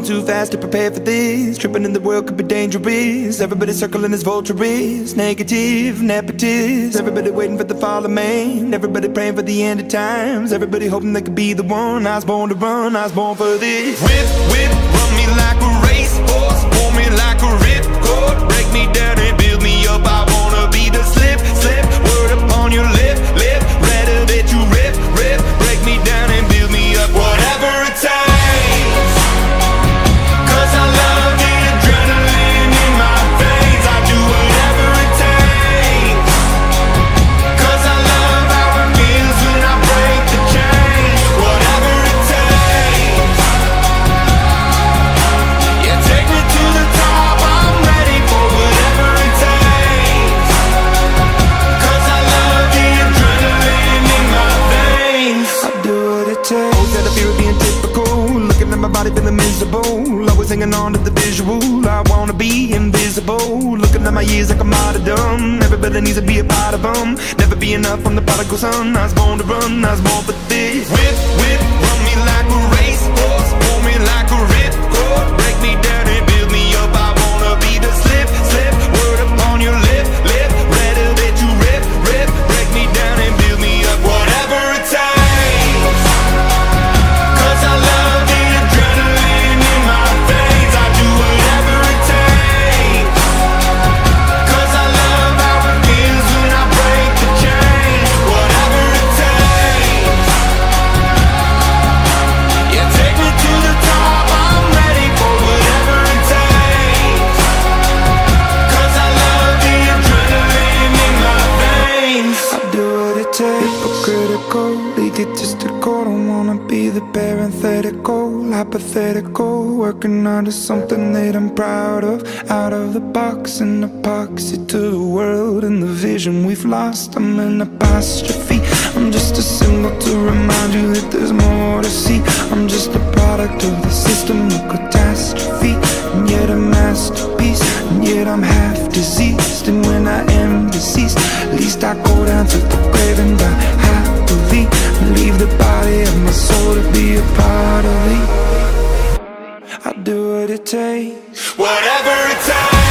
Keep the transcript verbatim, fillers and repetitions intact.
too fast to prepare for this. Tripping in the world could be dangerous. Everybody circling as vultures, negative, nepotist. Everybody waiting for the fall of man. Everybody praying for the end of times. Everybody hoping they could be the one. I was born to run, I was born for this. Whip, whip, run me like a racehorse, pull me like a ripcord, break me down and build me up. I wanna be the slip, slip, word upon your lip, lip. Rather that you rip, rip, break me down and build me up. Whatever it takes, 'cause I love the adrenaline in my veins. I do whatever it takes, 'cause I love how it feels when I break the chains. Whatever it takes, yeah, take me to the top. I'm ready for whatever it takes, 'cause I love the adrenaline in my veins. I do what it takes. Always had a fear of being typical, looking at my body feeling miserable, always hanging on to the visual. I wanna be invisible, looking at my years like I'm martyrdom. Everybody needs to be a part of them. Never be enough, I'm the prodigal son. I was born to run, I was born for this. Whip, whip, run me like a racehorse, pull me like a ripcord, break me down and build me up. I wanna be the slip, slip, word upon your lip, lip. Rather that you rip, rip, break me down and build me up. Whatever it takes, 'cause I love the adrenaline in my veins. I do whatever it takes, 'cause I love how it feels when I break the chains. Whatever it takes, yeah, take me to the top. I'm ready for whatever it takes, 'cause I love the adrenaline in my veins. I do what it takes. Hypocritical, egotistical, don't wanna be the parenthetical, hypothetical, working out of something that I'm proud of. Out of the box, an epoxy to the world and the vision we've lost. I'm an apostrophe, I'm just a symbol to remind you that there's more to see. I'm just a product of the system of catastrophe, and yet a masterpiece, and yet I'm half diseased. And when I am deceased, at least I go down to the grave and die happily, and leave the body of my soul to be a part of me. I do what it takes, whatever it takes.